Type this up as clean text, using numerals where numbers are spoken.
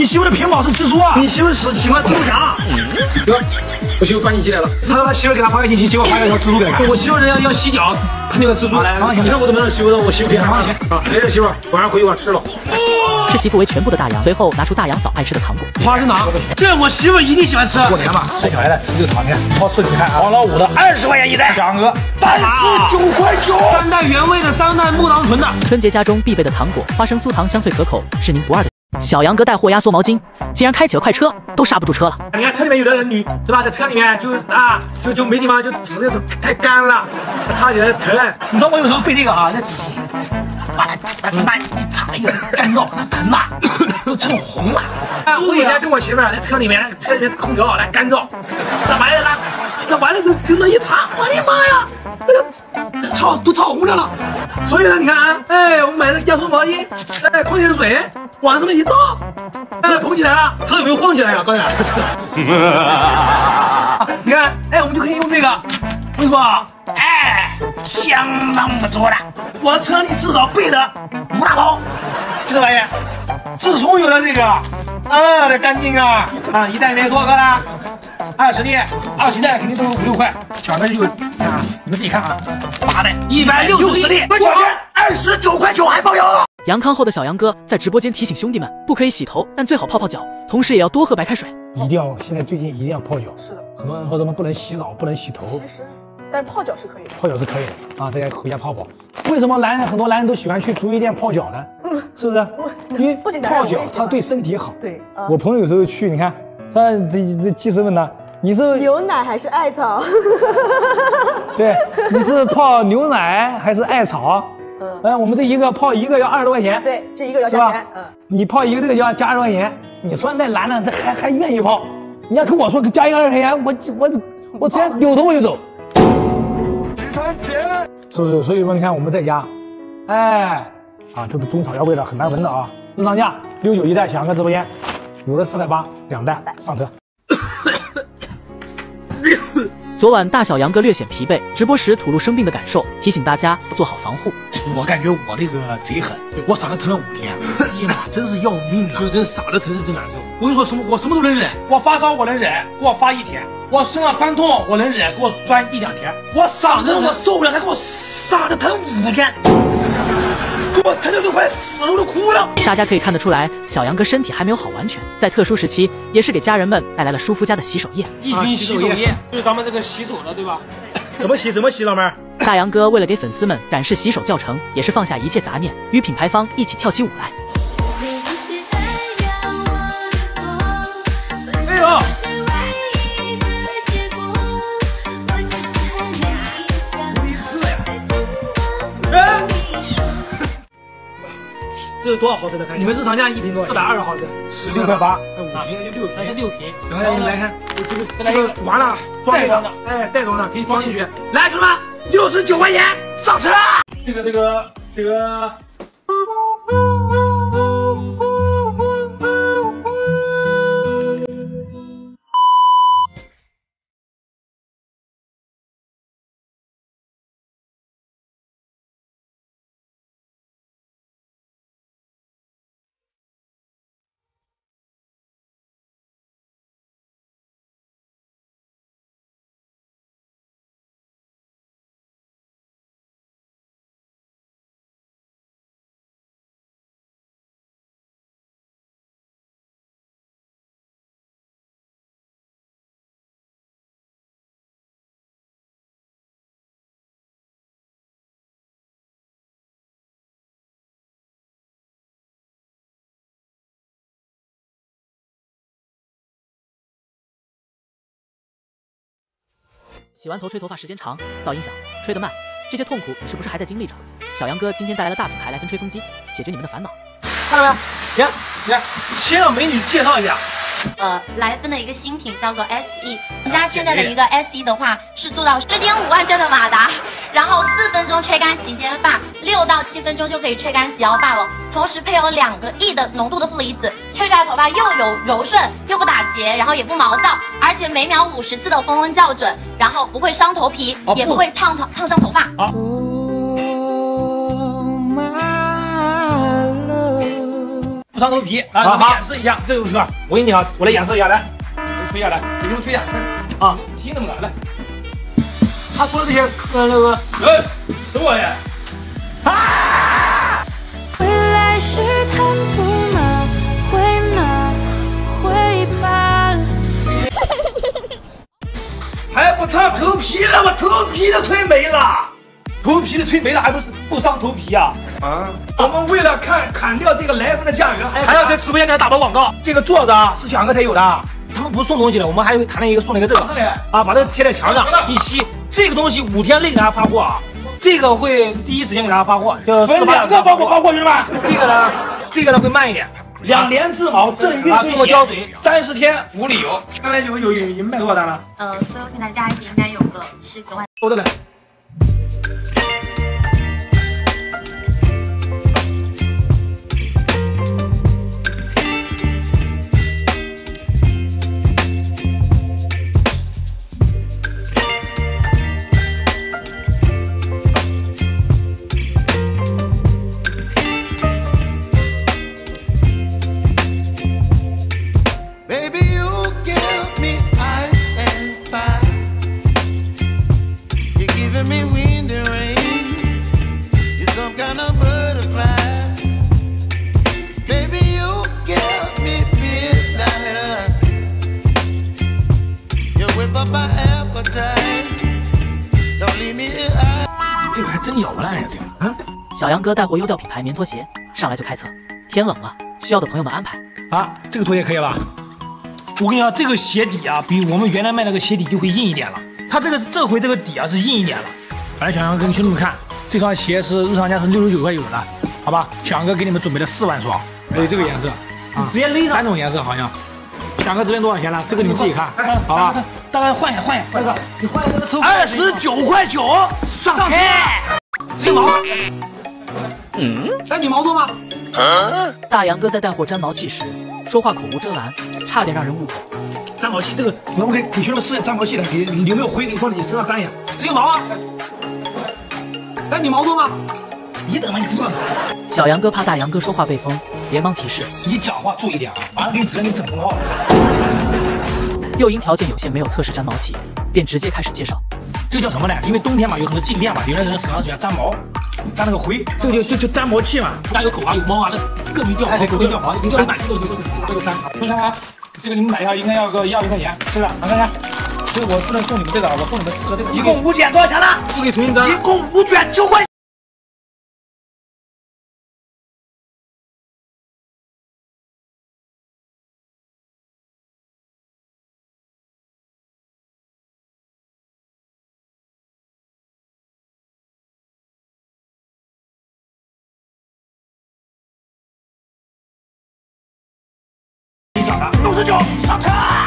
你媳妇的屏保是蜘蛛啊！你媳妇是喜欢蜘蛛侠。哥，我媳妇发信息来了，他媳妇给他发个信息，结果发了一条蜘蛛给他。我媳妇要洗脚，他那个蜘蛛。来，你看我怎么让媳妇的，我媳妇别放心啊！哎，媳妇，晚上回去我吃了。 视媳妇为全部的大洋，随后拿出大洋嫂爱吃的糖果， 花生糖，这我媳妇一定喜欢吃。过年嘛，生小孩的吃这个糖，你看，超市你看，王老五的20块钱一袋，小哥39块9，3袋原味的，3袋木糖醇的。 春节家中必备的糖果，花生酥糖香脆可口，是您不二的。小杨哥带货压缩毛巾，竟然开起了快车，都刹不住车了。 你看车里面有的人女是吧，在车里面就没地方，就纸都太干了，擦起来疼。你知道我有时候背这个啊，那纸慢一擦，又干燥，疼啊，都成红了。我以前跟我媳妇在车里面空调来干燥，那完了那完了就那一擦，我的妈呀，那个都炒红了。所以呢，你看啊，哎，我买了压缩毛巾，哎，矿泉水往上面一倒，哎，捧起来了，车有没有晃起来呀？当然。你看，哎，我们就可以用这个，我跟你说啊，哎，相当不错了。我车里至少备的5大包，就这玩意儿。自从有了这个，这干净啊，一袋里面有多少个啦？20粒，20袋肯定都是5、6块，小的就啊，你们自己看啊，8袋160粒，多少钱？29块9还包邮。 阳康后的小杨哥在直播间提醒兄弟们，不可以洗头，但最好泡泡脚，同时也要多喝白开水。 一定要，现在最近一定要泡脚。是的，很多人说什么不能洗澡，不能洗头。 其实，但是泡脚是可以的。 泡脚是可以的啊，大家回家泡泡。为什么很多男人都喜欢去足浴店泡脚呢？是不是？因为泡脚它对身体好。对，我朋友有时候去，你看，这技师问他，你是牛奶还是艾草？ 对，你是泡牛奶还是艾草？我们这一个泡一个要20多块钱。对，这一个要加钱。你泡一个这个要加20多块钱。你说那男的这还愿意泡？你要跟我说加一个20块钱，我直接扭头我就走。集团钱。是不是？所以说你看我们在家，哎，这个中草药味道很难闻的啊。日常价69一袋，小杨哥直播间有的4袋8，2袋上车。 昨晚大小杨哥略显疲惫，直播时吐露生病的感受，提醒大家做好防护。 我感觉我这个贼狠，我嗓子疼了5天，哎呀妈，真是要命啊！就真嗓子疼是真难受。我跟你说我什么都能忍，我发烧我能忍，给我发1天；我身上酸痛我能忍，给我酸1、2天。我嗓子我受不了，他给我嗓子疼5天，给我疼的都快死了，我都哭了。 大家可以看得出来，小杨哥身体还没有好完全，在特殊时期，也是给家人们带来了舒肤佳的洗手液。 抑菌洗手液，就是咱们这个洗手的，对吧？怎么洗，老妹儿？ 大杨哥为了给粉丝们展示洗手教程，也是放下一切杂念，与品牌方一起跳起舞来。 哎呦！这是多少毫升的？你们日常价1瓶多，420毫升，16块8，5瓶就6瓶，然后来看，这个完了，袋装的，哎，袋装的可以装进去。来，兄弟们，69块钱上车。这个。 洗完头吹头发时间长，噪音小，吹得慢，这些痛苦你是不是还在经历着？小杨哥今天带来了大品牌莱芬吹风机，解决你们的烦恼。 看到没有？你看，先让美女介绍一下。 莱芬的一个新品叫做 SE， 我们家现在的一个 SE 的话是做到10.5万帧的马达，然后4分钟吹干齐肩发，6到7分钟就可以吹干及腰发了。同时配有2个亿的浓度的负离子，吹出来头发又有柔顺，又不打结，然后也不毛躁，而且每秒50次的风温校准，然后不会伤头皮，也不会烫伤头发。 伤头皮啊！好，演示一下这个车，我跟你讲，我来演示一下，来，我推下来，给你们推下来啊，听那么来，他说的这些那个，什么玩意？啊！ 未来是坦途吗？会吗？会吧？ 还不烫头皮了，我头皮都吹没了，头皮都吹没了，还不伤头皮啊？啊！我们为了砍掉这个来分的价格，还要在直播间给他打包广告。这个座子啊，是小杨哥才有的，他们不是送东西的，我们还谈了一个送了一个这个啊，把这个贴在墙上一吸，这个东西5天内给大家发货啊，这个会第一时间给大家发货，就分2个包裹发货，兄弟们。这个呢会慢一点。2连质保，正月通过胶水，30天无理由。刚才有卖多少单了？ 所有平台加一起应该有个10多万。 多的来。这个还真咬不烂呀，这个啊！ 小杨哥带货优调品牌棉拖鞋，上来就开测。天冷了，需要的朋友们安排啊！这个拖鞋可以吧？我跟你讲，这个鞋底啊，比我们原来卖那个鞋底就会硬一点了。它这回这个底啊是硬一点了。反正小杨哥跟兄弟们看，这双鞋是日常价是69块有的，好吧？小杨哥给你们准备了4万双，还有这个颜色啊，直接勒上3种颜色好像。小杨哥这边多少钱了？这个你们自己看，好吧？大概换一下，这个你换那个抽29块9上车，这个毛，那你毛多吗？ 大杨哥在带货粘毛器时，说话口无遮拦，差点让人误会。 粘毛器这个，我们可以给兄弟们试粘毛器的，有没有灰？你往你身上粘一下，这个毛啊？那你毛多吗？你等着你知道。 小杨哥怕大杨哥说话被封，连忙提示： 你讲话注意点啊，马上给你直接给你整疯了。 又因条件有限没有测试粘毛器，便直接开始介绍。 这个叫什么呢？因为冬天嘛，有很多静电嘛，有的人手上喜欢粘毛，粘那个灰，这个就粘毛器嘛。它有口啊，有毛啊，那更容易掉毛，更容易掉毛。你掉满身都是这个粘。你看啊，这个你们买一下应该要个1、2块钱，是不是？看看，所以我不能送你们这个，我送你们4个这个。一共5卷多少钱呢？不给重新粘。一共5卷9块。69上车。